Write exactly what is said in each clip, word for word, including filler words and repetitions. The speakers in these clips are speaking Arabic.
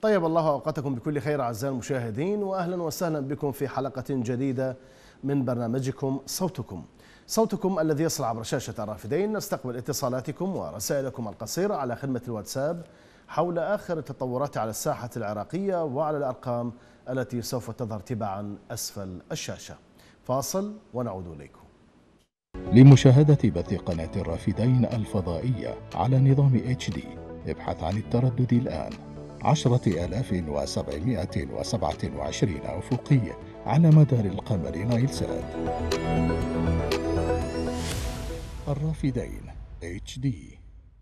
طيب الله أوقاتكم بكل خير أعزائي المشاهدين، وأهلا وسهلا بكم في حلقة جديدة من برنامجكم صوتكم صوتكم الذي يصل عبر شاشة الرافدين. نستقبل اتصالاتكم ورسائلكم القصيرة على خدمة الواتساب حول آخر التطورات على الساحة العراقية وعلى الأرقام التي سوف تظهر تباعا أسفل الشاشة. فاصل ونعود إليكم. لمشاهدة بث قناة الرافدين الفضائية على نظام اتش دي ابحث عن التردد الآن عشرة آلاف وسبعمائة وسبعة وعشرين أفقية على مدار القمر نايلسات. الرافدين اتش دي.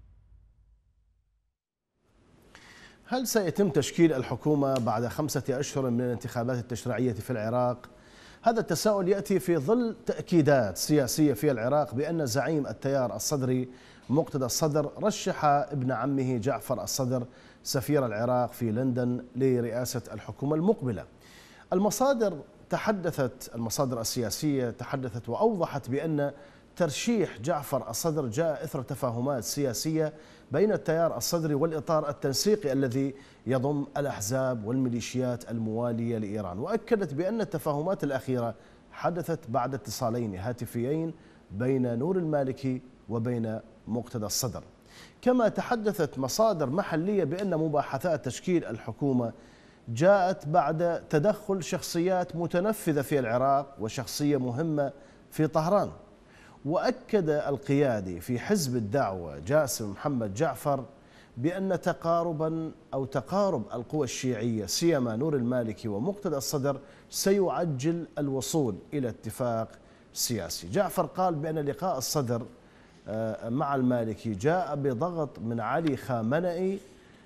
هل سيتم تشكيل الحكومة بعد خمسة أشهر من الانتخابات التشريعية في العراق؟ هذا التساؤل يأتي في ظل تأكيدات سياسية في العراق بأن زعيم التيار الصدري مقتدى الصدر رشح ابن عمه جعفر الصدر سفير العراق في لندن لرئاسة الحكومة المقبلة. المصادر تحدثت المصادر السياسية تحدثت وأوضحت بأن ترشيح جعفر الصدر جاء إثر تفاهمات سياسية بين التيار الصدري والإطار التنسيقي الذي يضم الأحزاب والميليشيات الموالية لإيران. وأكدت بأن التفاهمات الأخيرة حدثت بعد اتصالين هاتفيين بين نور المالكي وبين مقتدى الصدر. كما تحدثت مصادر محلية بأن مباحثات تشكيل الحكومة جاءت بعد تدخل شخصيات متنفذة في العراق وشخصية مهمة في طهران. وأكد القيادي في حزب الدعوة جاسم محمد جعفر بأن تقاربا أو تقارب القوى الشيعية سيما نور المالكي ومقتدى الصدر سيعجل الوصول إلى اتفاق سياسي. جعفر قال بأن لقاء الصدر مع المالكي جاء بضغط من علي خامنئي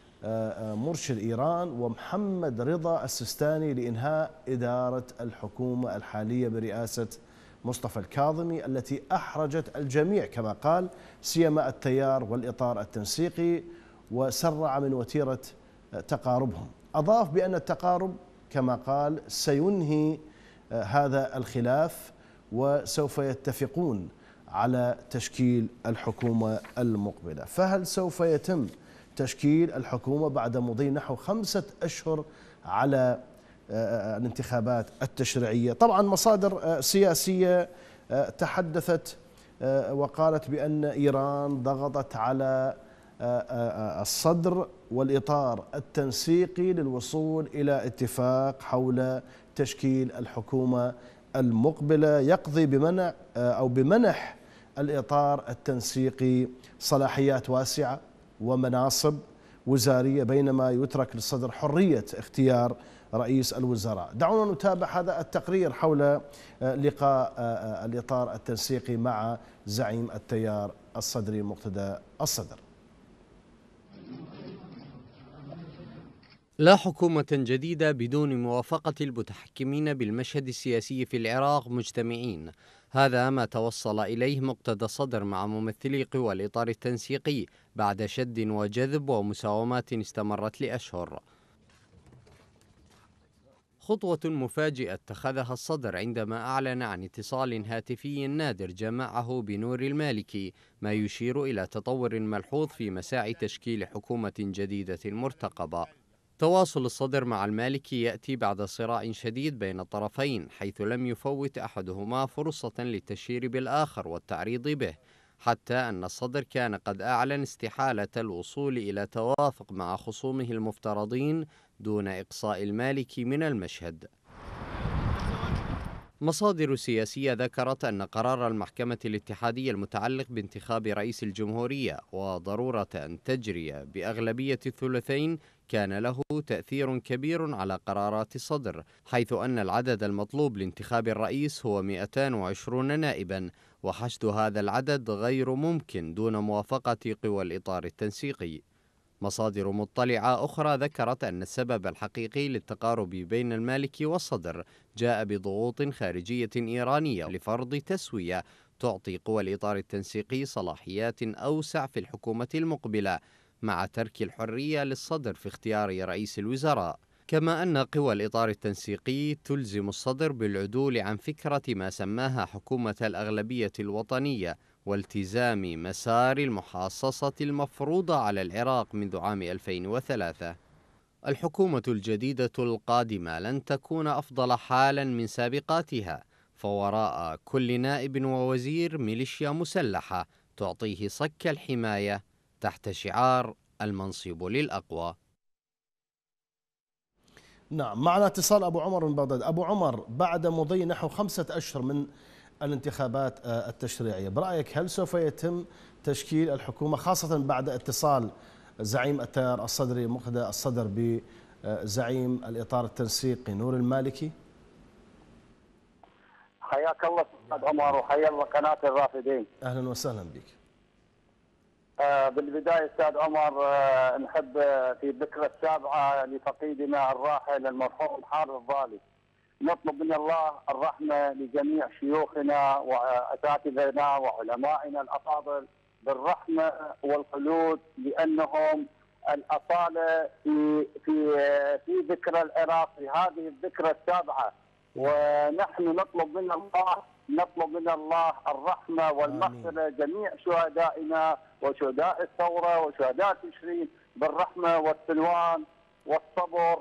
مرشد إيران ومحمد رضا السيستاني لإنهاء إدارة الحكومة الحالية برئاسة مصطفى الكاظمي التي أحرجت الجميع كما قال سيما التيار والإطار التنسيقي وسرع من وتيرة تقاربهم. أضاف بأن التقارب كما قال سينهي هذا الخلاف وسوف يتفقون على تشكيل الحكومة المقبلة. فهل سوف يتم تشكيل الحكومة بعد مضي نحو خمسة أشهر على الانتخابات التشريعية؟ طبعا مصادر سياسية تحدثت وقالت بأن إيران ضغطت على الصدر والإطار التنسيقي للوصول إلى اتفاق حول تشكيل الحكومة المقبلة يقضي بمنع أو بمنح الإطار التنسيقي صلاحيات واسعة ومناصب وزارية بينما يترك للصدر حرية اختيار رئيس الوزراء. دعونا نتابع هذا التقرير حول لقاء الإطار التنسيقي مع زعيم التيار الصدري مقتدى الصدر. لا حكومة جديدة بدون موافقة المتحكمين بالمشهد السياسي في العراق مجتمعين. هذا ما توصل إليه مقتدى الصدر مع ممثلي قوى الإطار التنسيقي بعد شد وجذب ومساومات استمرت لأشهر. خطوة مفاجئة اتخذها الصدر عندما أعلن عن اتصال هاتفي نادر جمعه بنور المالكي، ما يشير إلى تطور ملحوظ في مساعي تشكيل حكومة جديدة مرتقبة. تواصل الصدر مع المالكي يأتي بعد صراع شديد بين الطرفين، حيث لم يفوت أحدهما فرصة للتشهير بالآخر والتعريض به، حتى أن الصدر كان قد أعلن استحالة الوصول إلى توافق مع خصومه المفترضين دون إقصاء المالكي من المشهد. مصادر سياسية ذكرت أن قرار المحكمة الاتحادية المتعلق بانتخاب رئيس الجمهورية وضرورة أن تجري بأغلبية الثلثين كان له تأثير كبير على قرارات الصدر، حيث أن العدد المطلوب لانتخاب الرئيس هو مئتين وعشرين نائبا، وحشد هذا العدد غير ممكن دون موافقة قوى الإطار التنسيقي. مصادر مطلعة أخرى ذكرت أن السبب الحقيقي للتقارب بين المالكي والصدر جاء بضغوط خارجية إيرانية لفرض تسوية تعطي قوى الإطار التنسيقي صلاحيات أوسع في الحكومة المقبلة، مع ترك الحرية للصدر في اختيار رئيس الوزراء. كما أن قوى الإطار التنسيقي تلزم الصدر بالعدول عن فكرة ما سماها حكومة الأغلبية الوطنية والتزام مسار المحاصصة المفروضة على العراق منذ عام ألفين وثلاثة. الحكومة الجديدة القادمة لن تكون أفضل حالا من سابقاتها، فوراء كل نائب ووزير ميليشيا مسلحة تعطيه صك الحماية تحت شعار المنصب للأقوى. نعم، معنا اتصال أبو عمر من بغداد. أبو عمر، بعد مضي نحو خمسة أشهر من الانتخابات التشريعية، برأيك هل سوف يتم تشكيل الحكومة، خاصة بعد اتصال زعيم التيار الصدري مقتدى الصدر بزعيم الإطار التنسيقي نور المالكي؟ حياك الله استاذ عمر وحيا الله قناه الرافدين. اهلا وسهلا بك. آه بالبدايه استاذ عمر آه نحب آه في الذكرى السابعه لفقيدنا الراحل المرحوم حارث الضالي نطلب من الله الرحمه لجميع شيوخنا واساتذتنا وعلمائنا الافاضل بالرحمه والخلود، لانهم الاصاله في في في ذكرى العراق في هذه الذكرى السابعه، ونحن نطلب من الله نطلب من الله الرحمه والمغفره جميع شهدائنا وشهداء الثوره وشهداء تشرين بالرحمه والسلوان والصبر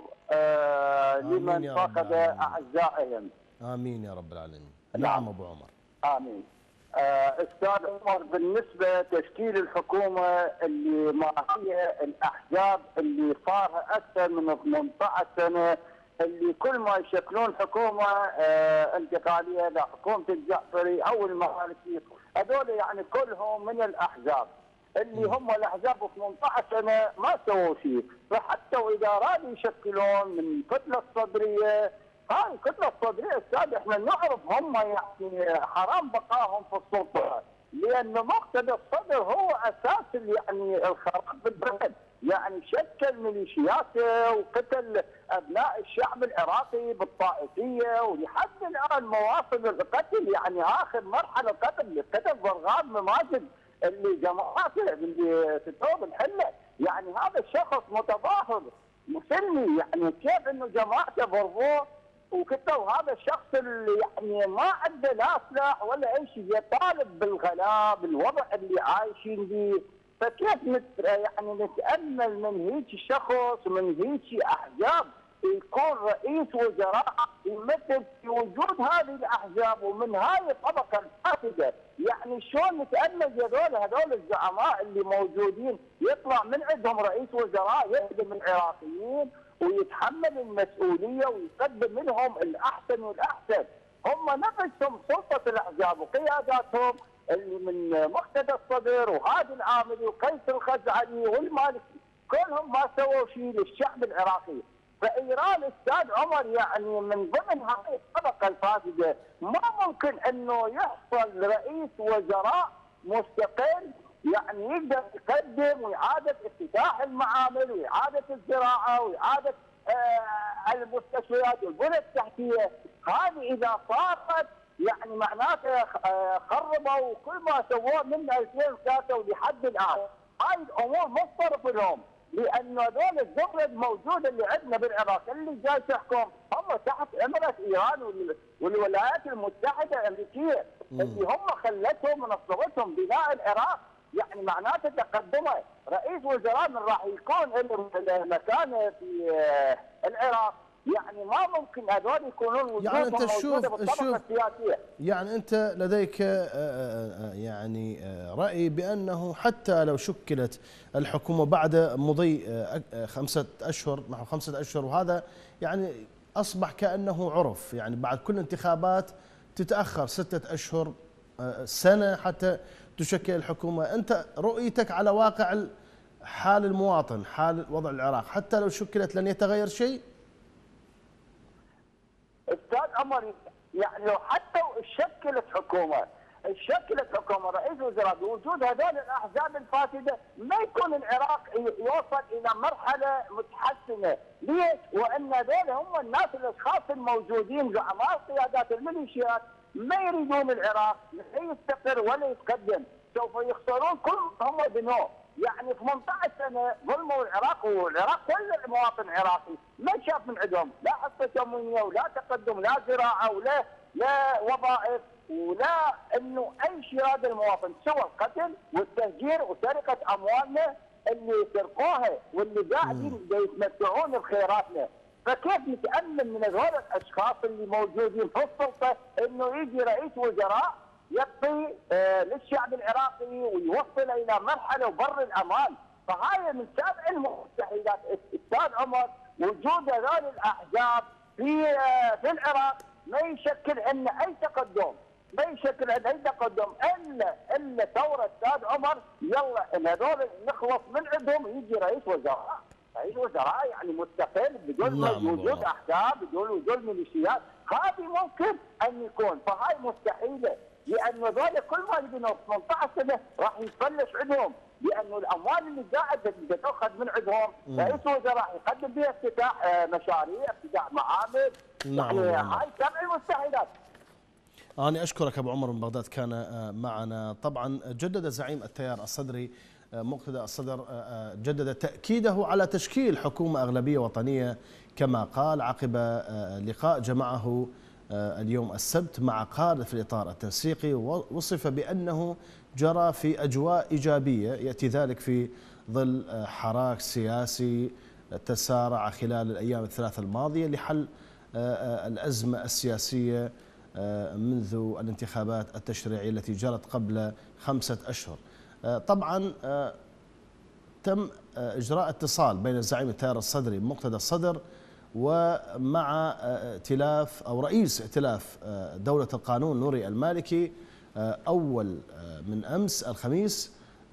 آه لمن فقد اعزائهم. امين يا رب العالمين. نعم ابو عمر. امين. آه استاذ عمر، بالنسبه تشكيل الحكومه اللي ما هي الاحزاب اللي صارها اكثر من ثمانية عشر سنه، اللي كل ما يشكلون حكومه آه انتقاليه لحكومه الجعفري او المالكي، هذول يعني كلهم من الاحزاب اللي هم الاحزاب ثمانية عشر سنه ما سووا شيء، فحتى واذا رادوا يشكلون من الكتله الصدريه، هاي الكتله الصدريه استاذ احنا نعرف هم يعني حرام بقاهم في السلطه، لان مقتدى الصدر هو اساس يعني الخراب بالبلد، يعني شكل ميليشياته وقتل ابناء الشعب العراقي بالطائفيه، ولحد الان مواصل القتل، يعني اخر مرحله قتل قتل ضرغام مماجد اللي جماعته اللي في ثوب الحله، يعني هذا الشخص متظاهر مسلمي، يعني كيف انه جماعته ضربوه وكتبوا هذا الشخص اللي يعني ما عنده لا سلاح ولا اي شيء، يطالب بالغلاء بالوضع اللي عايشين به، فكيف نت يعني نتامل من هيك شخص من هيك احزاب يكون رئيس وزراء يمثل في وجود هذه الاحزاب ومن هاي الطبقه الفاسده، يعني شلون نتامل هذول هذول الزعماء اللي موجودين يطلع من عندهم رئيس وزراء يخدم العراقيين ويتحمل المسؤوليه ويقدم منهم الاحسن والاحسن، هم نفسهم سلطه الاحزاب وقياداتهم اللي من مقتدى الصدر وهادي العاملي وقيس الخزعلي والمالكي كلهم ما سووا شيء للشعب العراقي، فايران استاذ عمر يعني من ضمن هذه الطبقه الفاسده، ما ممكن انه يحصل رئيس وزراء مستقل يعني يقدر يقدم واعاده افتتاح المعامل واعاده الزراعه واعاده آه المستشفيات والبنى التحتيه، هذه اذا صارت يعني معناته خربوا كل ما سووه من ألفين وثلاثة ولحد الان، هاي الامور مصطرف لهم، لانه هذول الزبرد موجوده اللي عندنا بالعراق اللي جاي تحكم هم تحت امره ايران والولايات المتحده الامريكيه اللي هم خلتهم ونصبتهم بناء العراق، يعني معناته تقدمه رئيس وزراء من راح يكون له مكانه في العراق، يعني ما ممكن هذول يكونون وجودهم يعني انت موجوده بالطبقه السياسيه. يعني انت لديك يعني راي بانه حتى لو شكلت الحكومه بعد مضي خمسه اشهر نحو خمسه اشهر، وهذا يعني اصبح كانه عرف، يعني بعد كل انتخابات تتاخر سته اشهر سنه حتى تشكل الحكومه، انت رؤيتك على واقع حال المواطن، حال وضع العراق، حتى لو شكلت لن يتغير شيء؟ استاذ عمر يعني لو حتى شكلت حكومه شكلت حكومه رئيس وزراء بوجود هذول الاحزاب الفاسده، ما يكون العراق يوصل الى مرحله متحسنه، ليش؟ وان هذول هم الناس الاشخاص الموجودين زعماء قيادات الميليشيات ما يريدون العراق لا يستقر ولا يتقدم، سوف يخسرون كل ما هم بنوه، يعني ثمانية عشر سنه ظلموا العراق، والعراق كل المواطن العراقي ما شاف من عندهم لا حصه تموينيه ولا تقدم لا زراعه ولا لا وظائف ولا انه اي شيء هذا المواطن، سوى القتل والتهجير وسرقه اموالنا اللي سرقوها واللي قاعدين يتمتعون بخيراتنا. فكيف نتامل من هذول الاشخاص اللي موجودين في السلطه انه يجي رئيس وزراء يعطي آه للشعب العراقي ويوصل الى مرحله وبر الامان؟ فهاي من سابع المستحيلات استاذ عمر وجود هذول الاحزاب في آه في العراق ما يشكل عندنا اي تقدم، ما يشكل عندنا اي تقدم الا الا ثوره استاذ عمر. يلا ان هذول نخلص من عندهم يجي رئيس وزراء، رئيس وزراء يعني مستقل بدون نعم وجود احزاب بدون وجود ميليشيات. هذه ممكن ان يكون، فهاي مستحيله لان هذول كل ما يبنوا ثمانية عشر سنه راح يتفلش عندهم، لانه الاموال اللي قاعده تاخذ من عندهم رئيس وزراء يقدم بها افتتاح مشاريع، افتتاح معامل. نعم يعني هاي سبع المستحيلات. أنا أشكرك أبو عمر من بغداد كان معنا. طبعا جدد زعيم التيار الصدري مقتدى الصدر جدد تأكيده على تشكيل حكومة أغلبية وطنية كما قال عقب لقاء جمعه اليوم السبت مع قادة في الإطار التنسيقي، ووصف بأنه جرى في أجواء إيجابية يأتي ذلك في ظل حراك سياسي تسارع خلال الأيام الثلاثة الماضية لحل الأزمة السياسية منذ الانتخابات التشريعية التي جرت قبل خمسة أشهر. طبعا تم إجراء اتصال بين زعيم التيار الصدري مقتدى الصدر ومع ائتلاف أو رئيس ائتلاف دولة القانون نوري المالكي أول من أمس الخميس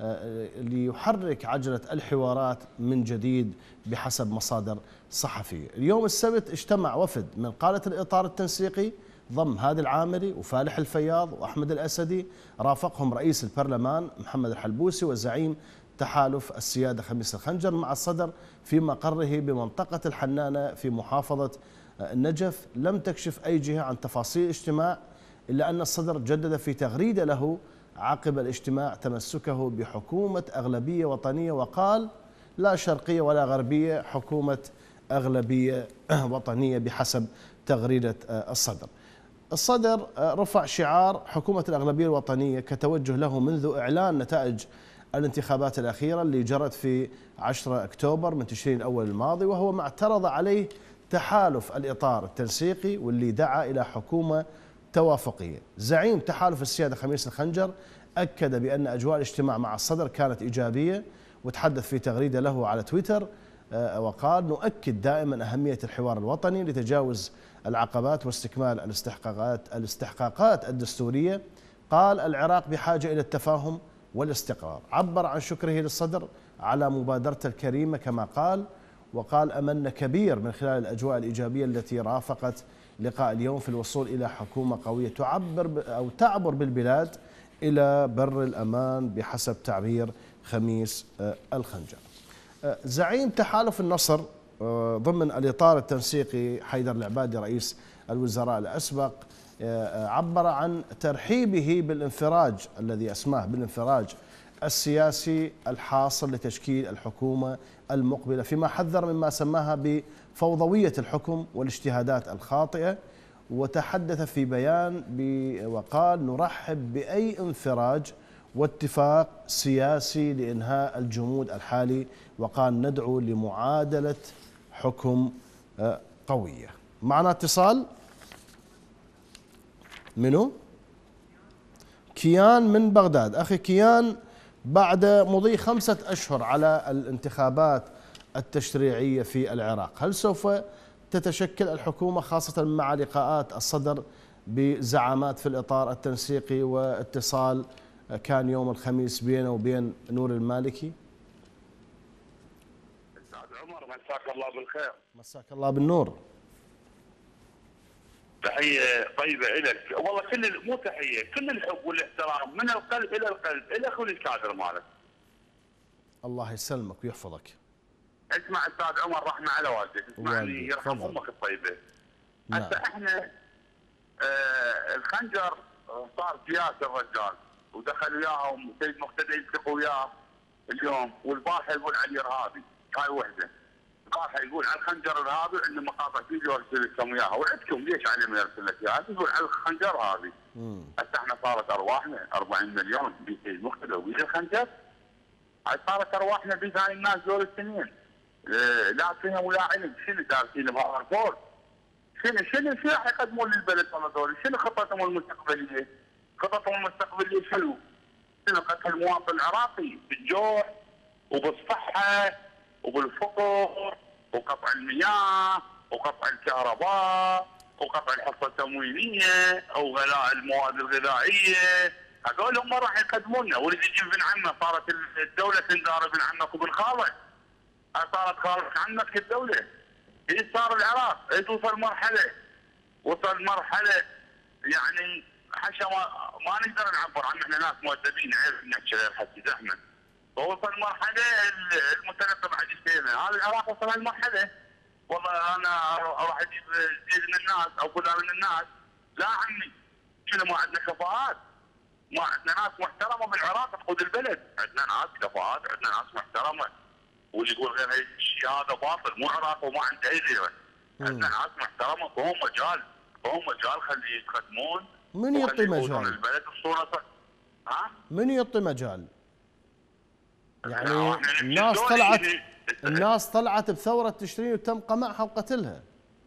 ليحرك عجلة الحوارات من جديد بحسب مصادر صحفية. اليوم السبت اجتمع وفد من قادة الإطار التنسيقي ضم هادي العامري وفالح الفياض وأحمد الأسدي، رافقهم رئيس البرلمان محمد الحلبوسي وزعيم تحالف السيادة خميس الخنجر مع الصدر في مقره بمنطقة الحنانة في محافظة النجف. لم تكشف أي جهة عن تفاصيل الاجتماع، إلا أن الصدر جدد في تغريدة له عقب الاجتماع تمسكه بحكومة أغلبية وطنية، وقال لا شرقية ولا غربية، حكومة أغلبية وطنية بحسب تغريدة الصدر. الصدر رفع شعار حكومة الأغلبية الوطنية كتوجه له منذ إعلان نتائج الانتخابات الأخيرة اللي جرت في عشرة أكتوبر من تشرين الأول الماضي، وهو ما اعترض عليه تحالف الإطار التنسيقي واللي دعا إلى حكومة توافقية. زعيم تحالف السيادة خميس الخنجر أكد بأن أجواء الاجتماع مع الصدر كانت إيجابية، وتحدث في تغريدة له على تويتر وقال نؤكد دائما أهمية الحوار الوطني لتجاوز العقبات واستكمال الاستحقاقات الاستحقاقات الدستورية. قال العراق بحاجة إلى التفاهم والاستقرار. عبر عن شكره للصدر على مبادرته الكريمة كما قال، وقال أملنا كبير من خلال الأجواء الإيجابية التي رافقت لقاء اليوم في الوصول إلى حكومة قوية تعبر أو تعبر بالبلاد إلى بر الأمان بحسب تعبير خميس الخنجر. زعيم تحالف النصر ضمن الإطار التنسيقي حيدر العبادي رئيس الوزراء الأسبق عبر عن ترحيبه بالانفراج الذي أسماه بالانفراج السياسي الحاصل لتشكيل الحكومة المقبلة، فيما حذر مما سماها بفوضوية الحكم والاجتهادات الخاطئة. وتحدث في بيان وقال نرحب بأي انفراج واتفاق سياسي لإنهاء الجمود الحالي، وقال ندعو لمعادلة حكم قوية. معنا اتصال. منو؟ كيان من بغداد. أخي كيان، بعد مضي خمسة أشهر على الانتخابات التشريعية في العراق، هل سوف تتشكل الحكومة خاصة مع لقاءات الصدر بزعامات في الإطار التنسيقي واتصال كان يوم الخميس بينه وبين نور المالكي؟ استاذ عمر مساك الله بالخير. مساك الله بالنور. تحيه طيبه لك، والله كل مو تحيه، كل الحب والاحترام من القلب الى القلب الى اخوي الكادر مالك. الله يسلمك ويحفظك. اسمع استاذ عمر، رحمه على والديك، اسمعني يرحم امك الطيبه. نعم. هسه احنا آه الخنجر صار سياسي الرجال، ودخل وياهم سيد مقتدى يلتقوا وياه اليوم، والبارحه يقول علي ارهابي، هاي وحده. البارحه يقول على الخنجر ارهابي وعنده مقاطع فيديو ارسل لكم اياها، وعدكم ليش علي ما يرسل لك اياها؟ تقول على الخنجر ارهابي. هسه احنا صارت ارواحنا أربعين مليون بسيد مقتدى وبيد الخنجر. هاي صارت ارواحنا بيد هاي الناس دول السنين. آه لا فهم ولا علم، شنو دارسين بهذا الفور؟ شنو شنو شنو راح يقدمون للبلد هذول؟ شنو خططهم المستقبليه؟ خططهم المستقبليه شنو؟ شنو قتل المواطن العراقي بالجوع وبالصحه وبالفقر وقطع المياه وقطع الكهرباء وقطع الحصه التموينيه وغلاء المواد الغذائيه. هذول هم راح يقدمون لنا، واللي يجي ابن عمه صارت الدوله تندار ابن عمك وابن خالك. صارت خالك عمك الدوله. ايش صار العراق؟ ايش وصل مرحله وصل مرحله يعني حشا ما, ما نقدر نعبر عنه، احنا ناس مؤدبين نعرف نحكي غير حكي زحمه. ووصل مرحله المتنقل بعد سنه، هذا العراق وصل هالمرحله. والله انا راح اجيب زيد من الناس او فلان من الناس، لا عمي شنو ما عندنا كفاءات؟ ما عندنا ناس محترمه بالعراق تقود البلد، عندنا ناس كفاءات، عندنا ناس محترمه. واللي يقول غير هيك الشيء هذا باطل، مو عراق وما عنده اي غيره. عندنا ناس محترمه فهم مجال، فهم مجال خليه يتقدمون. من يعطي مجال؟ البلد بصوره ها؟ من يعطي مجال؟ يعني الناس طلعت الناس طلعت بثوره تشرين وتم قمعها وقتلها.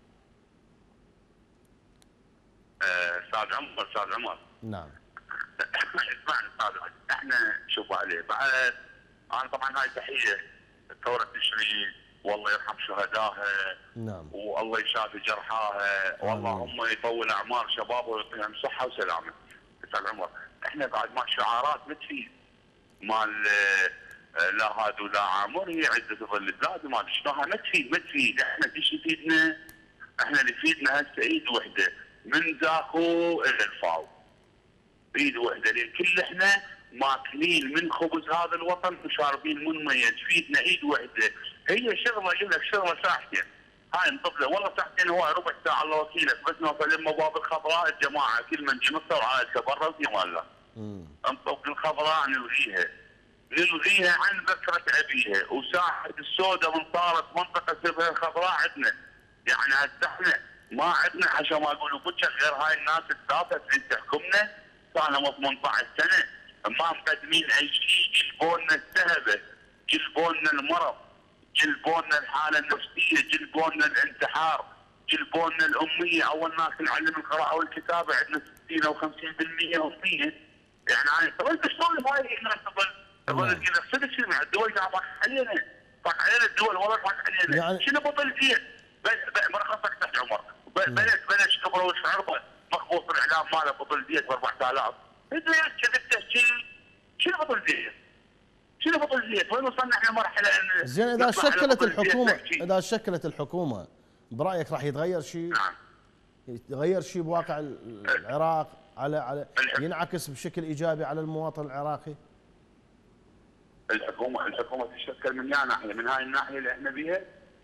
استاذ عمر استاذ عمر نعم. اسمعني استاذ، احنا شوف عليه بعد. انا طبعا هاي تحيه ثوره تشرين، والله يرحم شهدائها. نعم. والله يشافي جرحاها، والله هم يطول اعمار شبابه ويعطيهم صحه وسلامه. استاذ عمر احنا بعد ما شعارات ما تفيد مال لا هاد ولا عامر، هي عزه ظل البلاد وما ادري شنو، ما تفيد ما تفيد. احنا ايش يفيدنا؟ احنا اللي يفيدنا هسه ايد وحده من زاكو الى الفاو. ايد وحده لان كل احنا ماكلين من خبز هذا الوطن وشاربين من ميه، تفيدنا ايد وحده. هي شغله يقول لك شغله ساعتين، هاي نطفله والله ساعتين هو ربع ساعه الله وكيلك، بس نوصل لما باب الخضراء الجماعه كل من جي مصر عائلته برا في مالها. نطق الخضراء نلغيها. نلغيها عن ذكرة أبيها، وساحة السوداء من صارت منطقة شبه الخضراء عندنا. يعني هسه احنا ما عندنا عشان ما يقولوا بوجه غير هاي الناس الثلاثة اللي تحكمنا صار لهم ثمانية عشر سنة، ما مقدمين أي شيء. جلبونا السهبة، جلبونا المرض، جلبونا الحالة النفسية، جلبونا الانتحار، جلبونا الأمية. أول ناس نعلم القراءة والكتابة عندنا ستين أو خمسين بالمئة أمية. يعني هاي طب أنت شلون هاي الناس تظل تظل كذا؟ صدق شنو الدول قاعد طاح علينا، طاح علينا الدول والله طاح علينا. يعني شنو بطل فيه؟ مرخصك تحت عمر، بلد بلش كبره وشعربه مخبوص الاعلام ماله بطل ديت ب أربعة آلاف. انت كذبت تحكي شنو بطل ديت؟ شنو بطل ديت؟ وين وصلنا احنا مرحله ان زين اذا شكلت الحكومه اذا شكلت الحكومه برايك راح يتغير شيء؟ نعم. يتغير شيء بواقع العراق على على ينعكس بشكل ايجابي على المواطن العراقي؟ الحكومه الحكومه تشكل من يا ناحيه، من هاي الناحيه اللي احنا بيها.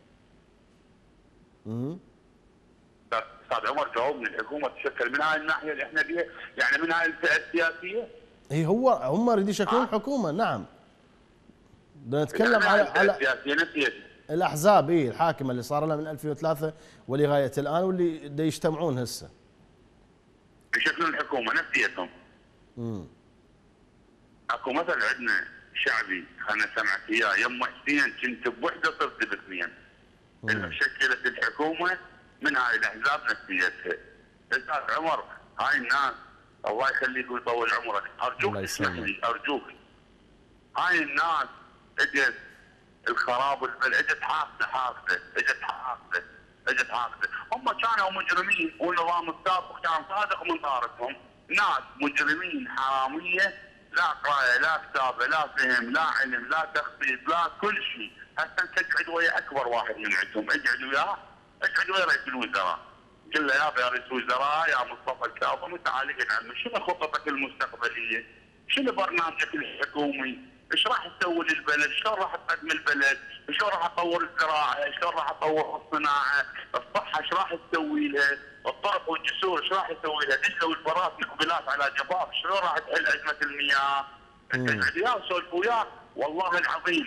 امم استاذ عمر جاوبني، الحكومه تشكل من هاي الناحيه اللي احنا بيها، يعني من هاي الفئه السياسيه؟ اي هو هم يريدوا يشكلون آه. حكومه. نعم. بدنا نتكلم يعني على على السياسيه نفسيتي الاحزاب اي الحاكمه اللي صار لها من ألفين وثلاثة ولغايه الان واللي دا يجتمعون هسه. يشكلون الحكومه نفسيتهم. امم اكو مثل عندنا شعبي انا سمعت اياه، يم حسين كنت بوحده صرت باثنين. شكلت الحكومه من هاي الاحزاب نفسيتها. استاذ عمر هاي الناس الله يخليك ويطول عمرك، ارجوك اسمح لي ارجوك. هاي الناس اجت الخراب والبلد، اجت حاقده حاقده، اجت حاقده، اجت حاقده، هم كانوا مجرمين والنظام السابق كان صادق من طارتهم، ناس مجرمين حراميه، لا قرايه لا كتابه لا فهم لا علم لا تخطيط لا كل شيء. هسه انت تقعد ويا اكبر واحد من عندهم، اقعد وياه، اقعد ويا رئيس الوزراء، قل له يا رئيس الوزراء يا مصطفى الكاظمي تعال اقعد عمي، شنو خططك المستقبليه؟ شنو برنامجك الحكومي؟ ايش راح تسوي للبلد؟ شلون راح تقدم البلد؟ شلون راح تطور الزراعه؟ شلون راح تطور الصناعه؟ الصحه ايش راح تسوي لها؟ الطرق والجسور ايش راح تسوي لها؟ دزوا البراس مقبلات على جفاف، شلون راح تحل ازمه المياه؟ اقعد وياه وسولف وياه، والله العظيم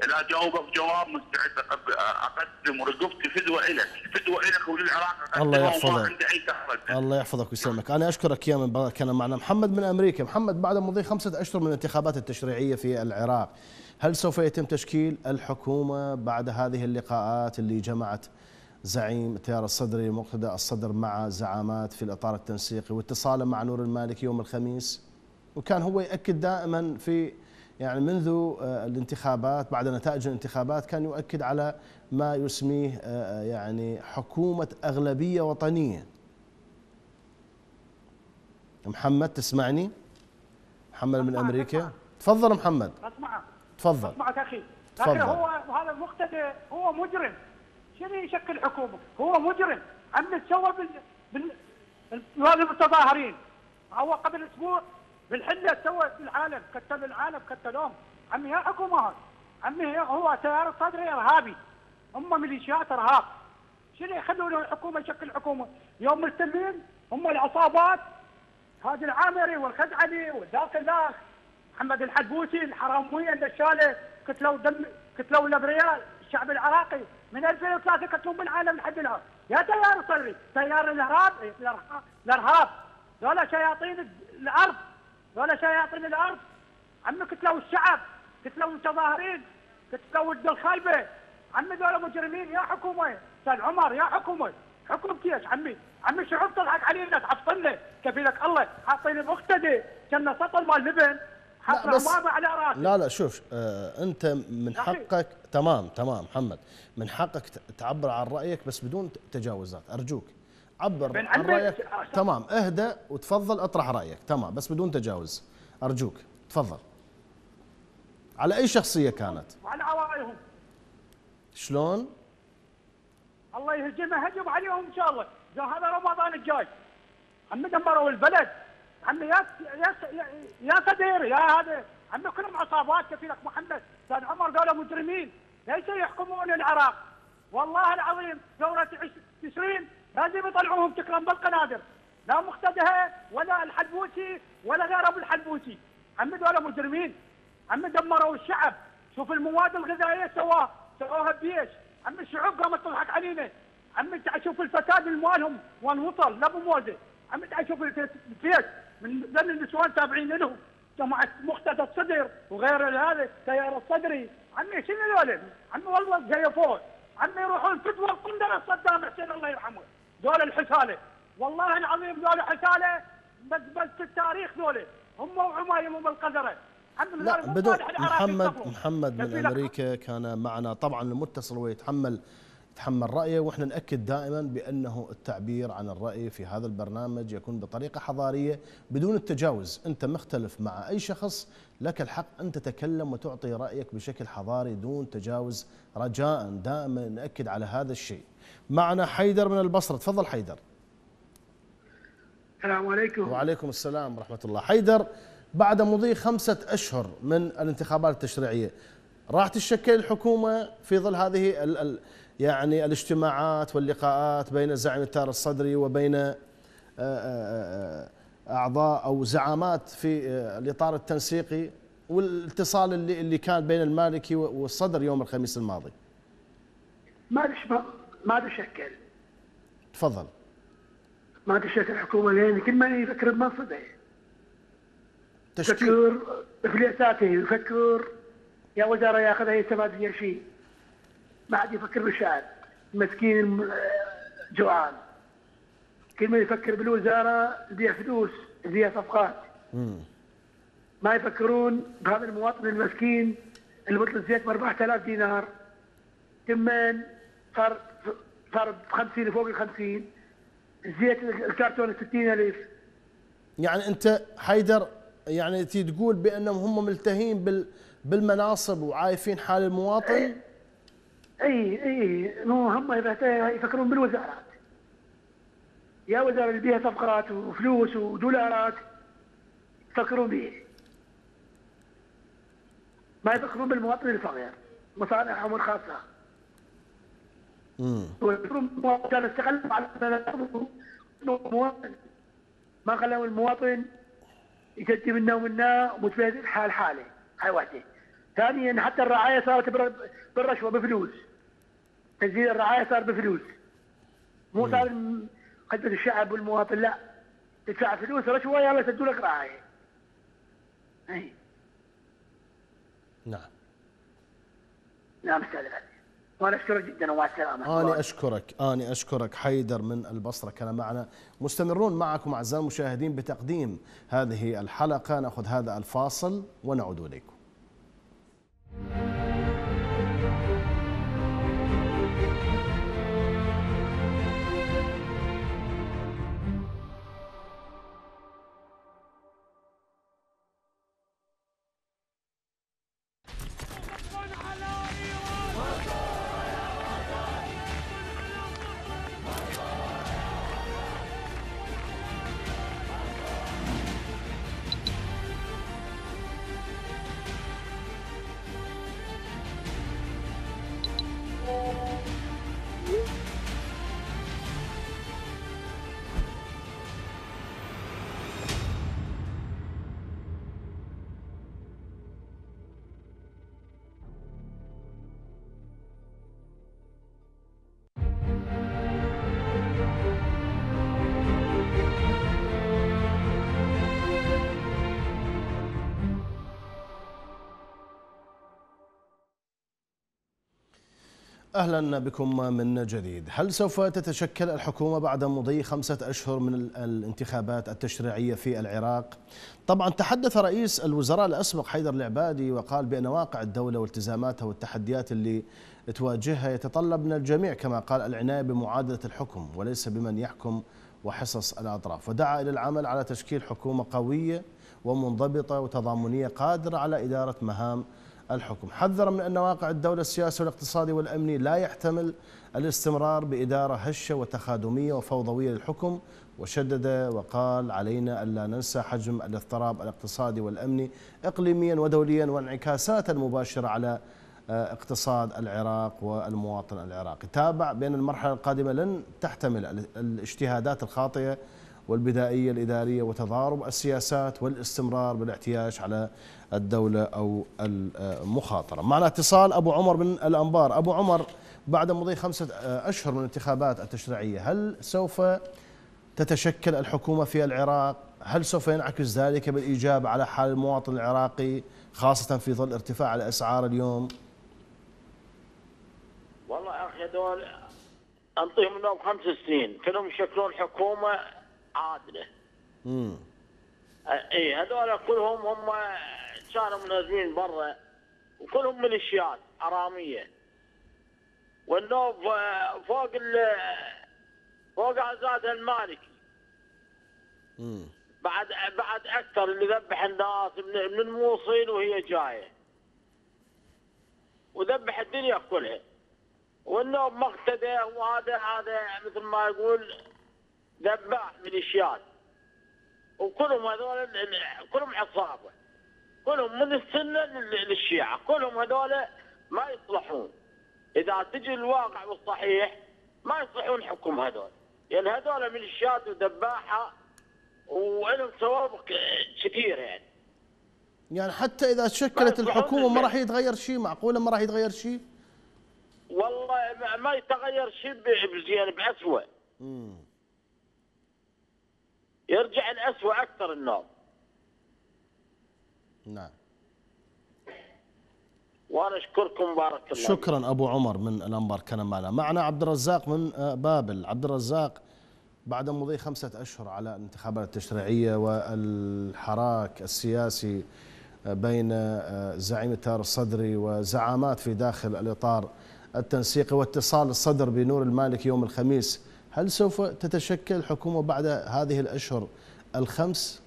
اذا جاوبك جواب مستعد اقدم رقبتي فدوه الك، فدوه الك وللعراق الله يحفظك. ما عندي اي تردد. الله يحفظك ويسلمك. انا اشكرك يا من كان معنا محمد من امريكا. محمد، بعد مضي خمسه اشهر من الانتخابات التشريعيه في العراق، هل سوف يتم تشكيل الحكومه بعد هذه اللقاءات اللي جمعت زعيم التيار الصدري مقتدى الصدر مع زعامات في الاطار التنسيقي واتصاله مع نور المالكي يوم الخميس؟ وكان هو يأكد دائما في يعني منذ الانتخابات، بعد نتائج الانتخابات كان يؤكد على ما يسميه يعني حكومة أغلبية وطنية. محمد تسمعني؟ محمد من أمريكا. تفضل محمد. اسمعك. تفضل. اسمعك اخي. تفضل. اخي هو هذا المقتدى هو مجرم. شنو يشكل حكومة؟ هو مجرم. عم تسوى بال بال هذول المتظاهرين. هو قبل اسبوع بالحله سوى في العالم، كتل العالم كتلوهم. عمي يا حكومه هذا، عمي هو تيار الصدري ارهابي، هم ميليشيات ارهاب. شنو يخلون الحكومه تشكل حكومه؟ يوم ملتمين هم العصابات، هذا العامري والخزعلي وذاك ذاك محمد الحدبوسي الحرامويه الدشاله، كتلوا دم كتلوا الابرياء الشعب العراقي من ألفين وثلاثة كتلوا بالعالم لحد الان. يا تيار الصدري، تيار الارهاب الارهاب، ذولا شياطين الارض، ذولا شياطين الارض. عمي كتلوا الشعب، كتلوا المتظاهرين، كتلوا ولد الخايبه. عمي ذولا مجرمين يا حكومه، استاذ عمر يا حكومه، حكومتي ايش عمي؟ عمي الشعوب تضحك علينا تحفظنا، كفيلك الله، حاطين المقتدي كنا سطل مال لبن، حاطين ماما على راسي. لا لا شوف، آه انت من حقك، تمام تمام محمد، من حقك تعبر عن رايك بس بدون تجاوزات، ارجوك عبر عن رايك. تمام، اهدأ وتفضل اطرح رايك، تمام بس بدون تجاوز ارجوك، تفضل. على اي شخصيه كانت؟ وعلى عوائلهم. شلون؟ الله يهجمه هجم عليهم ان شاء الله، هذا رمضان الجاي. عمي دمروا البلد، عمي يا يا يا صدير يا هذا، عمي كلهم عصابات كفيلك محمد، استاذ عمر قالوا مجرمين، ليس يحكمون العراق. والله العظيم ثورة تسعين لازم يطلعوهم تكرم بالقنادر، لا مقتدها ولا الحلبوسي ولا غير ابو الحلبوسي. عمي دول مجرمين، عمي دمروا الشعب، شوف المواد الغذائيه سواها سواها بيش، عمي الشعوب قامت تضحك علينا، عمي تعال شوف الفساد مالهم والوصل لابو موزه، عمي تعال شوف الفيس من ذن النسوان تابعين لهم، جماعه مقتدى الصدر وغير هذا تيار الصدري. عمي شنو ذول؟ عمي والله زيفوه، عمي يروحون فتوى القندره صدام حسين الله يرحمه، ذول الحساله، والله العظيم ذول حساله بس بس في التاريخ ذول هم وعمايمهم القذره. لا بدون محمد محمد من امريكا كان معنا طبعا المتصل ويتحمل يتحمل رايه، واحنا ناكد دائما بانه التعبير عن الراي في هذا البرنامج يكون بطريقه حضاريه بدون التجاوز. انت مختلف مع اي شخص، لك الحق ان تتكلم وتعطي رايك بشكل حضاري دون تجاوز، رجاء دائما ناكد على هذا الشيء. معنا حيدر من البصره، تفضل حيدر. السلام عليكم. وعليكم السلام ورحمه الله. حيدر، بعد مضي خمسة أشهر من الانتخابات التشريعية راح تشكل الحكومة في ظل هذه ال ال يعني الاجتماعات واللقاءات بين زعيم التيار الصدري وبين أعضاء أو زعامات في الإطار التنسيقي والاتصال اللي اللي كان بين المالكي والصدر يوم الخميس الماضي؟ ما ما تشكل. تفضل. ما تشكل حكومة لأن كل من يفكر بمنصبه، يفكر بفليساته، يفكر يا وزاره ياخذها يستفاد فيها شيء، ما حد يفكر بالشعب المسكين جوعان. كل ما يفكر بالوزاره يبيع فلوس يبيع صفقات. مم. ما يفكرون بهذا المواطن المسكين اللي بطل الزيت ب أربعة آلاف دينار، ثمن صار صار ب خمسين وفوق ال خمسين، الزيت الكرتون ستين ألف. يعني انت حيدر يعني تي تقول بانهم هم ملتهين بال بالمناصب وعايفين حال المواطن؟ اي اي, أي. مو هم يفكرون بالوزارات، يا وزاره اللي بيها صفقات وفلوس ودولارات يفكرون به، ما يفكرون بالمواطن الفقير مصالحهم الخاصه. امم ويفكرون بالمواطن استغلوا على المواطن، ما خلوا المواطن يجدي منا ومنا ومتفاهم حال حاله، هاي واحده. ثانيا حتى الرعايه صارت بالرشوه بفلوس. تسجيل الرعايه صار بفلوس. مو صار خدمه الشعب والمواطن، لا تدفع فلوس رشوه يلا يسجلوا لك رعايه. اي نعم. نعم استاذ العزيز، وانا اشكرك جدا ومع السلامه. أنا أشكرك أنا أشكرك حيدر من البصرة كان معنا. مستمرون معكم أعزائي المشاهدين بتقديم هذه الحلقة. نأخذ هذا الفاصل ونعود إليكم. أهلا بكم من جديد. هل سوف تتشكل الحكومة بعد مضي خمسة أشهر من الانتخابات التشريعية في العراق؟ طبعا تحدث رئيس الوزراء الأسبق حيدر العبادي وقال بأن واقع الدولة والتزاماتها والتحديات اللي تواجهها يتطلب من الجميع كما قال العناية بمعادلة الحكم وليس بمن يحكم وحصص الأطراف، ودعا إلى العمل على تشكيل حكومة قوية ومنضبطة وتضامنية قادرة على إدارة مهام الحكم. حذر من أن واقع الدولة السياسي والاقتصادي والأمني لا يحتمل الاستمرار بإدارة هشة وتخاذمية وفوضوية للحكم، وشدد وقال علينا ألا ننسى حجم الاضطراب الاقتصادي والأمني إقليميا ودوليا وانعكاساته المباشرة على اقتصاد العراق والمواطن العراقي. تابع بأن المرحلة القادمة لن تحتمل الاجتهادات الخاطئة والبدائية الإدارية وتضارب السياسات والاستمرار بالاعتياش على الدولة أو المخاطرة. معنا اتصال أبو عمر من الأنبار. أبو عمر، بعد مضي خمسة أشهر من الانتخابات التشريعية هل سوف تتشكل الحكومة في العراق؟ هل سوف ينعكس ذلك بالإيجاب على حال المواطن العراقي خاصة في ظل ارتفاع الأسعار اليوم؟ والله يا أخي هذول أنطيهم لهم خمس سنين كلهم يشكلون حكومة عادلة. امم اي هذول كلهم هم كانوا منازلين برا وكلهم ميليشيات حراميه والنوب فوق فوق عزاد المالكي. امم بعد بعد اكثر اللي ذبح الناس من الموصل وهي جايه وذبح الدنيا كلها والنوب مقتدى، وهذا هذا مثل ما يقول ذباح ميليشيات وكلهم هذول كلهم عصابه، كلهم من السنه للشيعه، كلهم هذول ما يصلحون. اذا تجي الواقع والصحيح ما يصلحون حكم هذول، لان يعني هذول ميليشيات وذباحه ولهم سوابق كثيره يعني. يعني حتى اذا تشكلت الحكومه ما راح يتغير شيء؟ معقوله ما راح يتغير شيء؟ والله ما يتغير شيء بزين بأسوأ. امم يرجع الأسوأ أكثر النوم. نعم. وأنا أشكركم بارك الله. شكرا أبو عمر من الأنبار كان معنا. معنا عبد الرزاق من بابل. عبد الرزاق، بعد مضي خمسة أشهر على الانتخابات التشريعية والحراك السياسي بين زعيم التيار الصدري وزعامات في داخل الإطار التنسيقي واتصال الصدر بنور المالكي يوم الخميس، هل سوف تتشكل الحكومة بعد هذه الأشهر الخمس؟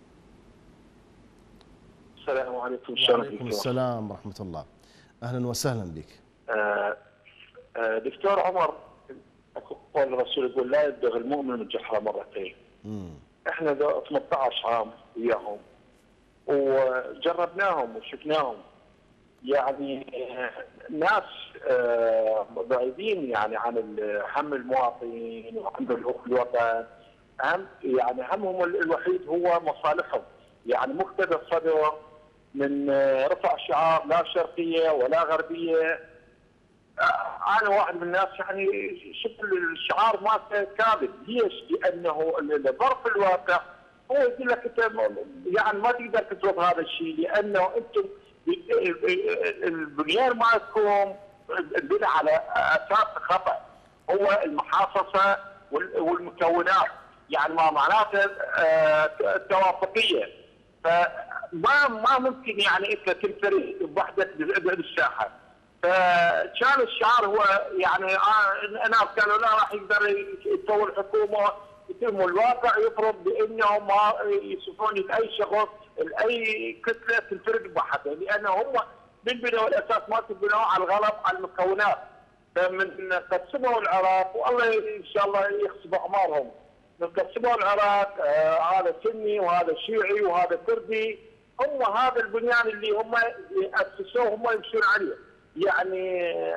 السلام عليكم. وعليكم السلام ورحمة الله. أهلا وسهلا بك. آه آه دكتور عمر، قول الرسول يقول لا يبدغ المؤمن من جحر مرتين. مم. احنا ثمانية عشر عام وياهم وجربناهم وشفناهم، يعني ناس بعيدين يعني عن هم المواطنين وعن الوطن، هم يعني همهم الوحيد هو مصالحهم. يعني مقتدى الصدر من رفع شعار لا شرقيه ولا غربيه. انا واحد من الناس يعني شوف الشعار مالته كاذب. ليش؟ لانه الظرف الواقع هو يقول لك انت يعني ما تقدر تفرض هذا الشيء، لانه انتم البنيان مالكم بنى على اساس خطا، هو المحاصصه والمكونات، يعني ما معناته التوافقيه. فما ما ممكن يعني انت تنفرد بوحدك بالساحه. فكان الشعار هو يعني ناس قالوا لا راح يقدر يسوي الحكومه، يتم الواقع يفرض بانهم ما يصفون لاي شخص لاي كتله تنفرد بوحدها، لانه هم بالبناء والاساس ما تبنوا على الغلط على المكونات. فمن قسموا العراق والله ان شاء الله يخسفوا اعمارهم، من قسموا العراق آه هذا سني وهذا شيعي وهذا كردي، هم هذا البنيان اللي هم اسسوه هم يمشون عليه. يعني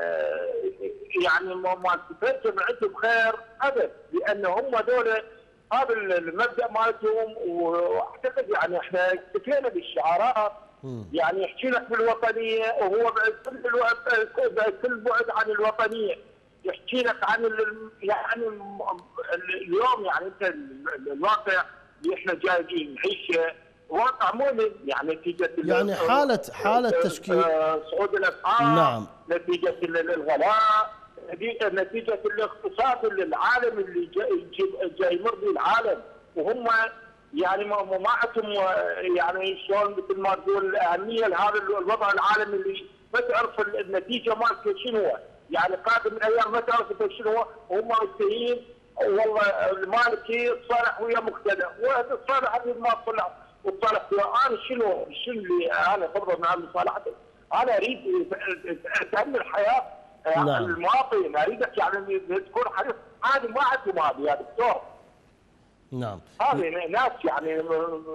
يعني ما تفكر من عندهم خير ابد، لان هم دول هذا المبدا مالتهم. واعتقد يعني احنا اكتفينا بالشعارات، يعني يحكي لك بالوطنيه وهو كل الوقت كل بعد عن الوطنيه، يحكي لك عن يعني اليوم يعني انت الواقع اللي احنا جايين نعيشه واقع مؤلم، يعني نتيجه يعني حاله حاله تشكيل صعود الاسعار، نعم، نتيجه الغلاء، نتيجه الاقتصاد العالم اللي جاي جاي يمر به العالم، وهم يعني ما ما عندهم يعني شلون مثل ما تقول اهميه لهذا الوضع العالمي اللي ما تعرف النتيجه مالته شنو هو، يعني قادم من ايام ما تعرف شنو هو، وهم مستهين والله المالكي صالح ويا مقتدى، وصالح ما صلح وصالح انا شنو شنو اللي انا افضل من هالمصالحه؟ انا اريد تامن الحياه نعم. المواطن اريدك يعني تكون حريص، هذه ما عندهم هذه يا دكتور. نعم هذه ناس يعني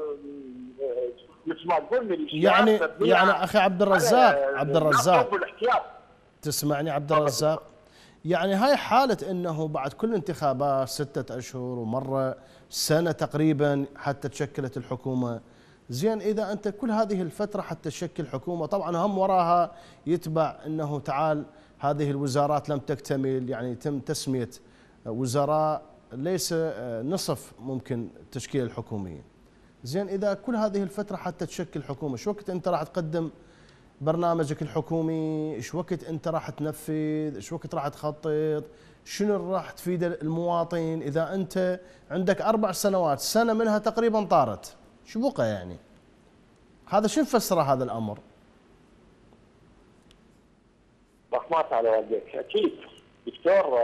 مثل ما تقول من يعني يعني اخي عبد الرزاق عبد الرزاق تسمعني عبد الرزاق؟ يعني هاي حالة انه بعد كل انتخابات ستة اشهر ومرة سنة تقريبا حتى تشكلت الحكومة، زين اذا انت كل هذه الفترة حتى تشكل حكومة، طبعا هم وراها يتبع انه تعال هذه الوزارات لم تكتمل، يعني يتم تسمية وزراء ليس نصف ممكن تشكيل الحكومية. زين اذا كل هذه الفترة حتى تشكل حكومة، شو وقت انت راح تقدم برنامجك الحكومي؟ ايش وقت انت راح تنفذ؟ ايش وقت راح تخطط؟ شنو راح تفيد المواطن اذا انت عندك اربع سنوات سنه منها تقريبا طارت؟ شو بقى يعني؟ هذا شو نفسره هذا الامر؟ رحمات على والديك. اكيد دكتور،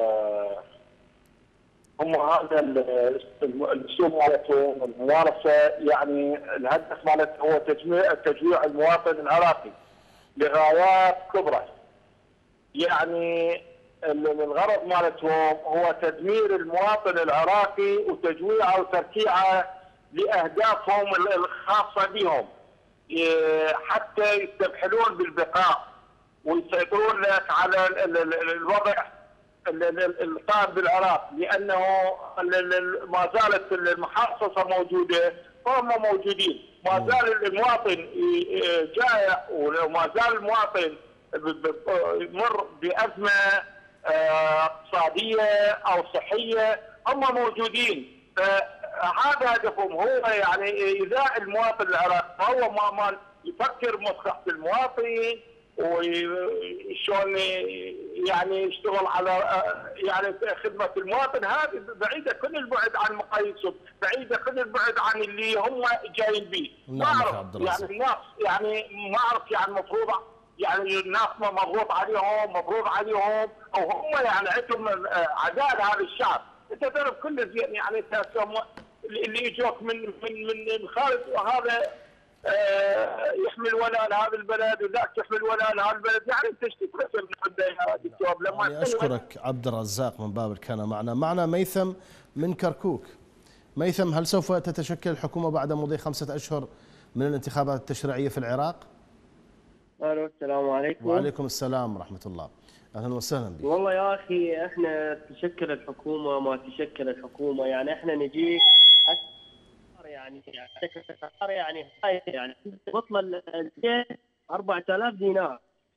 هم هذا الاسلوب مالتهم الممارسه، يعني الهدف مالته هو تجميع تجويع المواطن العراقي لغايات كبرى. يعني الغرض مالتهم هو تدمير المواطن العراقي وتجويعه وتركيعه لاهدافهم الخاصه بهم، حتى يستبحلون بالبقاء ويسيطرون لك على الوضع القائم بالعراق، لانه ما زالت المحاصصه موجوده فهم موجودين، ما زال المواطن جائع وما زال المواطن يمر بازمه اقتصاديه او صحيه، هم موجودين. فهذا هدفهم هو يعني ايذاء المواطن العراقي، فهو ما ما يفكر بمصلحه المواطن وشلون يعني يشتغل على يعني خدمه المواطن. هذه بعيده كل البعد عن مقاييسهم، بعيده كل البعد عن اللي هم جايين به. ما اعرف يعني الناس يعني ما اعرف يعني المفروض يعني الناس مضغوط عليهم مفروض عليهم او هم يعني عندهم عداء هذا الشعب. انت تعرف كل زين يعني اللي يجوك من من من خارج، وهذا يحمل ولاء لهذا البلد وذاك يحمل ولاء لهذا البلد، يعني انت ايش تترسم يا دكتور؟ لما يعني اشكرك عبد الرزاق من باب الكان معنا. معنا ميثم من كركوك. ميثم، هل سوف تتشكل الحكومه بعد مضي خمسة اشهر من الانتخابات التشريعيه في العراق؟ الو السلام عليكم. وعليكم السلام ورحمه الله، اهلا وسهلا بك. والله يا اخي احنا تشكل الحكومه ما تشكل الحكومه، يعني احنا نجي يعني يعني يعني بطل الزيت أربعة آلاف دينار.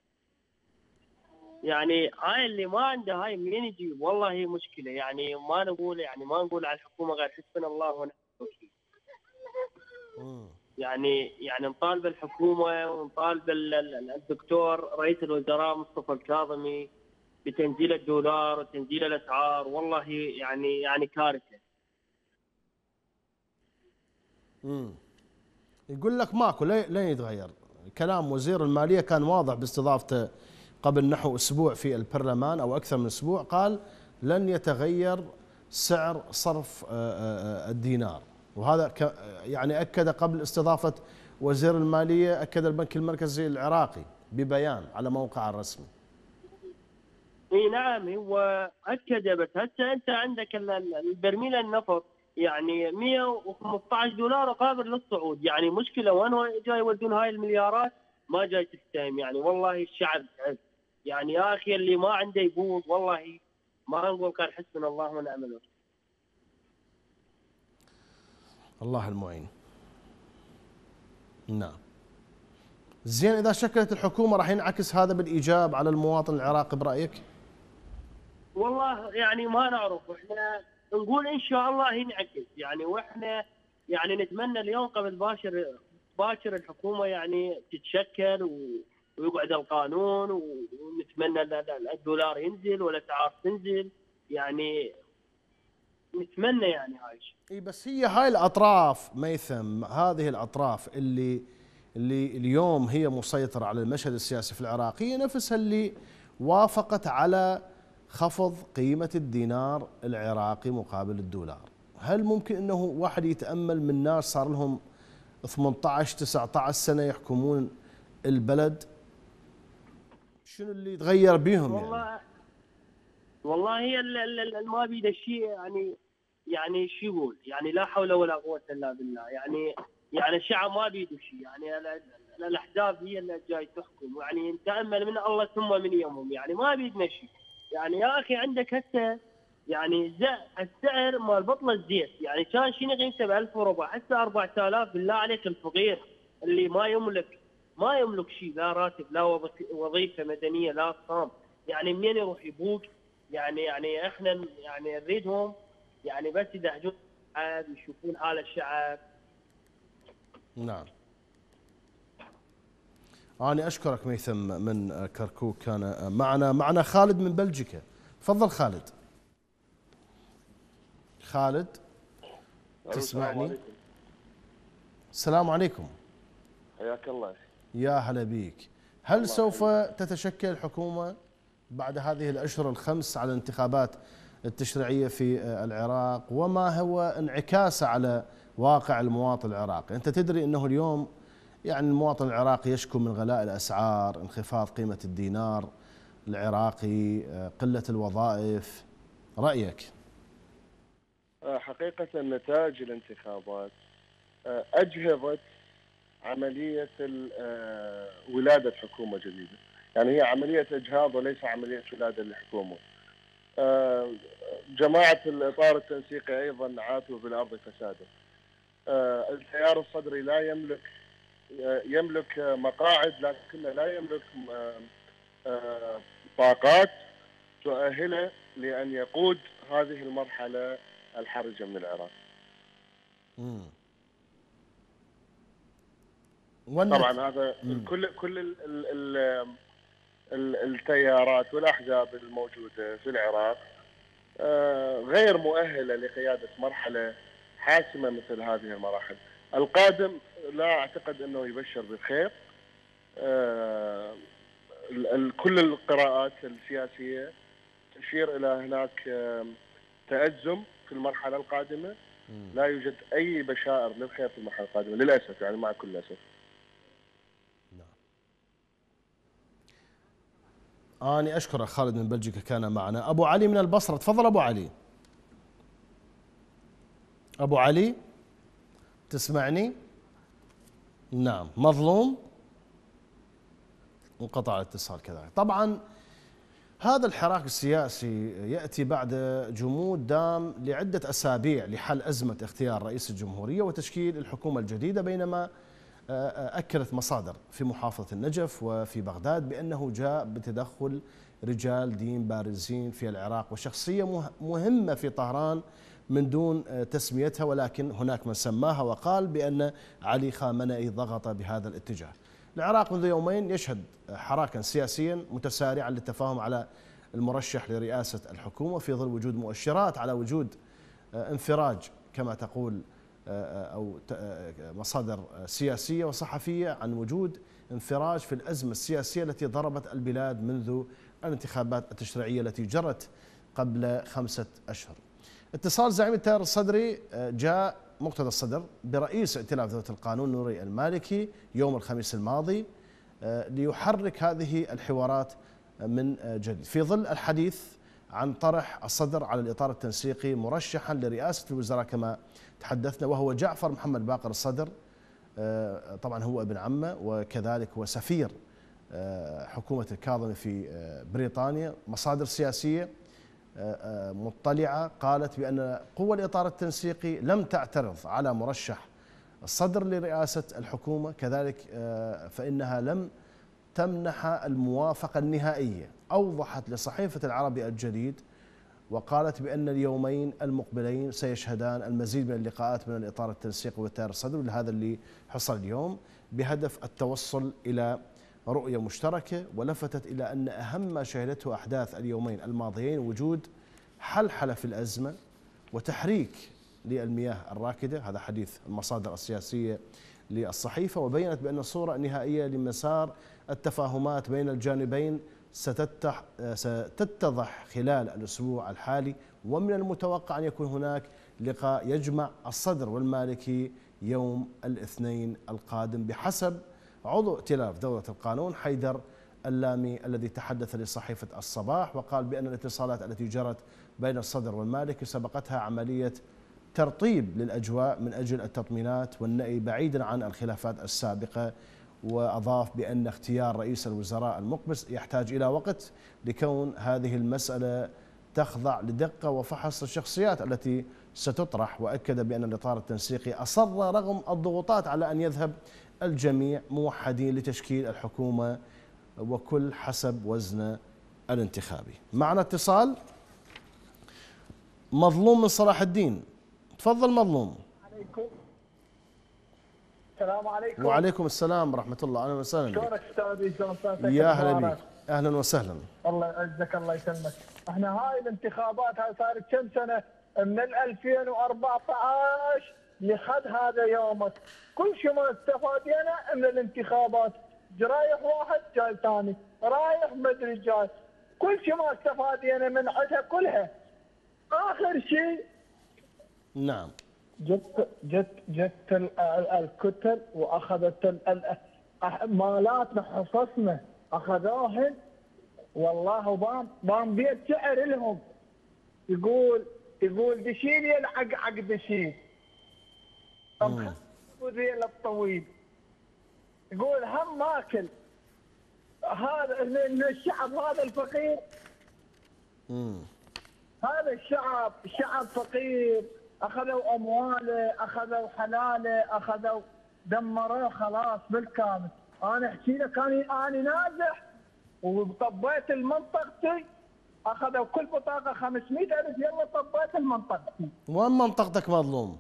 يعني هاي اللي ما عنده هاي منين يجيب؟ والله هي مشكله. يعني ما نقول يعني ما نقول على الحكومه غير حسبنا الله ونعم الوكيل. يعني يعني نطالب الحكومه ونطالب الدكتور رئيس الوزراء مصطفى الكاظمي بتنزيل الدولار وتنزيل الاسعار. والله يعني يعني كارثه. امم يقول لك ماكو لن يتغير. كلام وزير الماليه كان واضح باستضافته قبل نحو اسبوع في البرلمان او اكثر من اسبوع، قال لن يتغير سعر صرف الدينار، وهذا يعني اكد قبل استضافه وزير الماليه، اكد البنك المركزي العراقي ببيان على موقعه الرسمي. اي نعم هو اكد، بس هسه انت عندك البرميل النفط يعني مئة وخمسة عشر دولار قابل للصعود. يعني مشكله وين جاي يودون هاي المليارات؟ ما جاي تستهم. يعني والله الشعب تعب. يعني يا اخي اللي ما عنده يقول والله ما نقول كان حسبنا الله ونعم الوكيل. الله المعين. نعم. زين، اذا شكلت الحكومه راح ينعكس هذا بالايجاب على المواطن العراقي برايك؟ والله يعني ما نعرف، احنا نقول ان شاء الله ينعكس يعني، واحنا يعني نتمنى اليوم قبل باشر باكر الحكومه يعني تتشكل و ويقعد القانون، ونتمنى الدولار ينزل والاسعار تنزل. يعني نتمنى يعني هاي الشيء. اي بس هي هاي الاطراف ميثم، هذه الاطراف اللي اللي اليوم هي مسيطره على المشهد السياسي في العراق هي نفسها اللي وافقت على خفض قيمه الدينار العراقي مقابل الدولار. هل ممكن انه واحد يتامل من ناس صار لهم ثمانية عشر تسعة عشر سنه يحكمون البلد، شنو اللي يتغير بيهم؟ والله يعني والله هي ما بيد الشيء يعني يعني شو يقول؟ يعني لا حول ولا قوه الا بالله. يعني يعني الشعب ما بيده شيء. يعني الاحزاب هي اللي جاي تحكم. يعني نتامل من الله ثم من يومهم. يعني ما بيدنا شيء. يعني يا اخي عندك هسه يعني السعر مال بطل الزيت يعني كان شنو قيمته ب ألف وربع، هسه أربعة آلاف. بالله عليك الفقير اللي ما يملك ما يملك شيء، لا راتب لا وظيفه مدنيه لا صام، يعني منين يروح يبوق؟ يعني يعني احنا يعني نريدهم يعني بس يدهجون الشعب، يشوفون حال الشعب. نعم. أنا أشكرك ميثم من كركوك، كان معنا معنا خالد من بلجيكا. تفضل خالد. خالد تسمعني؟ السلام عليكم. حياك الله. يا هلا بيك. هل سوف تتشكل الحكومة بعد هذه الأشهر الخمس على الانتخابات التشريعية في العراق، وما هو انعكاسه على واقع المواطن العراقي؟ أنت تدري أنه اليوم يعني المواطن العراقي يشكو من غلاء الأسعار، انخفاض قيمة الدينار العراقي، قلة الوظائف. رأيك؟ حقيقة نتائج الانتخابات أجهضت عملية ولادة حكومة جديدة. يعني هي عملية إجهاض وليس عملية ولادة لحكومة. جماعة الإطار التنسيقي أيضا عاتوا في الأرض فسادا. التيار الصدري لا يملك يملك مقاعد، لكنه لا يملك طاقات تؤهله لأن يقود هذه المرحلة الحرجة من العراق. مم. طبعا هذا مم. كل كل ال ال ال التيارات والأحزاب الموجودة في العراق غير مؤهلة لقيادة مرحلة حاسمة مثل هذه المراحل. القادم لا أعتقد أنه يبشر بالخير. كل القراءات السياسية تشير إلى هناك تأزم في المرحلة القادمة. لا يوجد أي بشائر للخير في المرحلة القادمة للأسف، يعني مع كل الأسف. أنا أشكرك خالد من بلجيكا كان معنا. أبو علي من البصرة، تفضل أبو علي. أبو علي تسمعني؟ نعم. مظلوم؟ انقطع الاتصال كذلك. طبعا هذا الحراك السياسي يأتي بعد جمود دام لعدة أسابيع لحل أزمة اختيار رئيس الجمهورية وتشكيل الحكومة الجديدة، بينما أكدت مصادر في محافظة النجف وفي بغداد بأنه جاء بتدخل رجال دين بارزين في العراق وشخصية مهمة في طهران من دون تسميتها، ولكن هناك من سماها وقال بأن علي خامنئي ضغط بهذا الاتجاه. العراق منذ يومين يشهد حراكا سياسيا متسارعا للتفاهم على المرشح لرئاسة الحكومة في ظل وجود مؤشرات على وجود انفراج كما تقول أو مصادر سياسية وصحفية عن وجود انفراج في الأزمة السياسية التي ضربت البلاد منذ الانتخابات التشريعية التي جرت قبل خمسة أشهر. اتصال زعيم التيار الصدري جاء مقتدى الصدر برئيس ائتلاف دولة القانون نوري المالكي يوم الخميس الماضي ليحرك هذه الحوارات من جديد في ظل الحديث عن طرح الصدر على الإطار التنسيقي مرشحا لرئاسة الوزراء كما تحدثنا، وهو جعفر محمد باقر الصدر. طبعا هو ابن عمه وكذلك هو سفير حكومة الكاظمي في بريطانيا. مصادر سياسية مطلعة قالت بأن قوى الإطار التنسيقي لم تعترض على مرشح الصدر لرئاسة الحكومة، كذلك فإنها لم تمنح الموافقة النهائية. أوضحت لصحيفة العربي الجديد وقالت بأن اليومين المقبلين سيشهدان المزيد من اللقاءات من الإطار التنسيقي والتيار الصدري، لهذا اللي حصل اليوم بهدف التوصل إلى رؤية مشتركة. ولفتت إلى أن أهم ما شهدته أحداث اليومين الماضيين وجود حلحلة في الأزمة وتحريك للمياه الراكدة، هذا حديث المصادر السياسية للصحيفة، وبينت بأن الصورة النهائية لمسار التفاهمات بين الجانبين ستتضح خلال الأسبوع الحالي، ومن المتوقع أن يكون هناك لقاء يجمع الصدر والمالكي يوم الاثنين القادم بحسب عضو ائتلاف دولة القانون حيدر اللامي الذي تحدث لصحيفة الصباح، وقال بأن الاتصالات التي جرت بين الصدر والمالكي سبقتها عملية ترطيب للأجواء من أجل التطمينات والنأي بعيدا عن الخلافات السابقة. وأضاف بأن اختيار رئيس الوزراء المقبل يحتاج إلى وقت لكون هذه المسألة تخضع لدقة وفحص الشخصيات التي ستطرح. وأكد بأن الإطار التنسيقي أصر رغم الضغوطات على أن يذهب الجميع موحدين لتشكيل الحكومة وكل حسب وزنه الانتخابي. معنا اتصال مظلوم من صلاح الدين. تفضل مظلوم. عليكم. السلام عليكم. وعليكم السلام ورحمة الله. أهلا وسهلا. شلونك أستاذي؟ شلون صحتك؟ يا هلا بك. أهلا وسهلا. الله يعزك الله يسلمك. احنا هاي الانتخابات هاي صارت كم سنة؟ من ألفين وأربعة عشر لحد هذا يومك، كل شيء ما استفادينا من الانتخابات، رايح واحد جاي ثاني، رايح مدري جاي، كل شيء ما استفادينا من عندها كلها. آخر شيء نعم جت جت جت الكتل واخذت مالاتنا حصصنا اخذوهن، والله وبام بام بيت شعر لهم يقول يقول دشيل يلعق عق دشيل وذيل الطويل، يقول هم ماكل هذا الشعب هذا الفقير. امم هذا الشعب شعب فقير، اخذوا امواله، اخذوا حلاله، اخذوا دمروه خلاص بالكامل. انا احكي لك انا انا نازح وطبيت المنطقتي، اخذوا كل بطاقه خمسمئة ألف، يلا طبيت المنطقتي. وين منطقتك مظلوم؟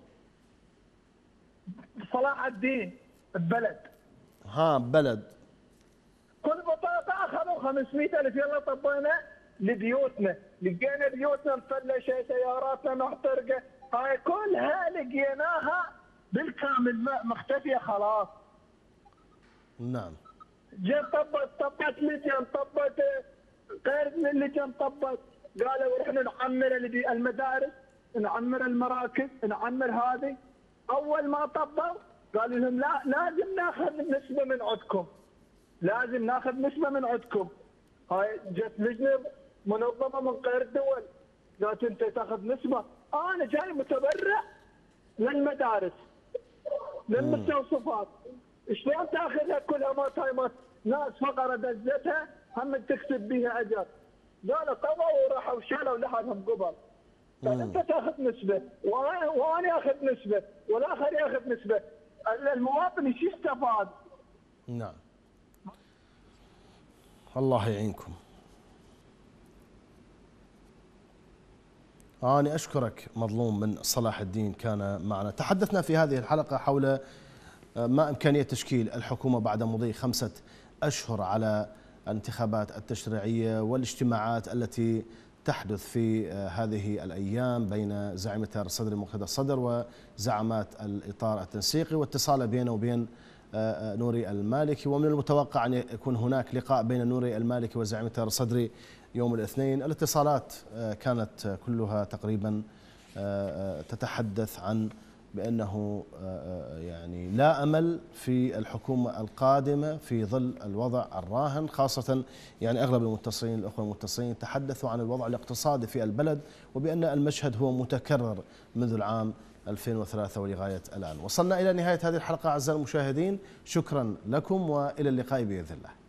صلاح الدين ببلد. ها ببلد. كل بطاقه اخذوا خمسمئة ألف، يلا طبينا لبيوتنا، لقينا بيوتنا مفلشه، سياراتنا محترقه، هاي كلها لقيناها بالكامل مختفيه خلاص. نعم. جيت طبت طبت لجن، طبت غير من اللجن، طبت قالوا احنا نعمر المدارس، نعمر المراكز، نعمر هذه. اول ما طبوا قالوا لهم لا لازم ناخذ نسبه من عندكم، لازم ناخذ نسبه من عندكم. هاي جت لجنه منظمه من غير الدول قالت انت تاخذ نسبه. انا جاي متبرع للمدارس للمستوصفات، شلون تاخذها كلها ما تايمات؟ ناس فقره دزتها هم تكسب بها اجر. قالوا طووا وراحوا شالوا لحالهم قبل. فانت تاخذ نسبه وانا وانا اخذ نسبه والاخر ياخذ نسبه، المواطن ايش يستفاد؟ نعم. الله يعينكم. أنا أشكرك مظلوم من صلاح الدين، كان معنا. تحدثنا في هذه الحلقة حول ما إمكانية تشكيل الحكومة بعد مضي خمسة أشهر على الانتخابات التشريعية والاجتماعات التي تحدث في هذه الأيام بين زعيم التيار الصدري مقتدى الصدر وزعامات الإطار التنسيقي، واتصال بينه وبين نوري المالكي. ومن المتوقع أن يكون هناك لقاء بين نوري المالكي وزعيم التيار الصدري يوم الاثنين. الاتصالات كانت كلها تقريبا تتحدث عن بأنه يعني لا أمل في الحكومة القادمة في ظل الوضع الراهن، خاصة يعني أغلب المتصلين الأخوة المتصلين تحدثوا عن الوضع الاقتصادي في البلد وبأن المشهد هو متكرر منذ العام ألفين وثلاثة ولغاية الآن. وصلنا إلى نهاية هذه الحلقة أعزائي المشاهدين، شكرا لكم وإلى اللقاء بإذن الله.